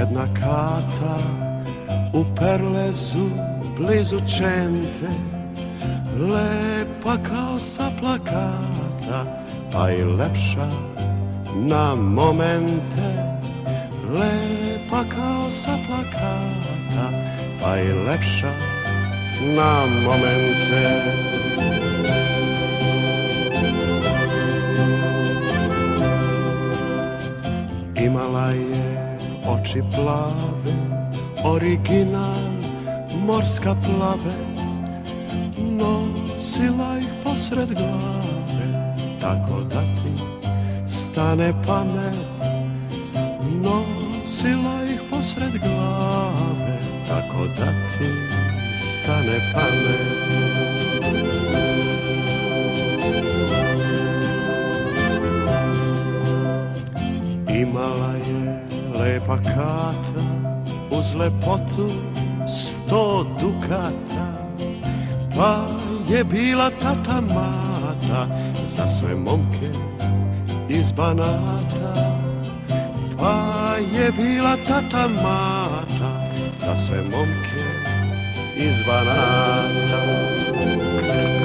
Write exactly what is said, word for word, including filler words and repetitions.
Jedna kata u Perlezu blizu Čente, lepa kao sa plakata, pa i lepša na momente. Lepa kao sa plakata, pa i lepša na momente. Imala je oči plave, original, morska plavet, nosila ih posred glave, tako da ti stane pamet. Nosila ih posred glave, tako da ti stane pamet. Imala je lepa kata, uz lepotu sto dukata, pa je bila tata mata za sve momke iz Banata. Pa je bila tata mata za sve momke iz Banata.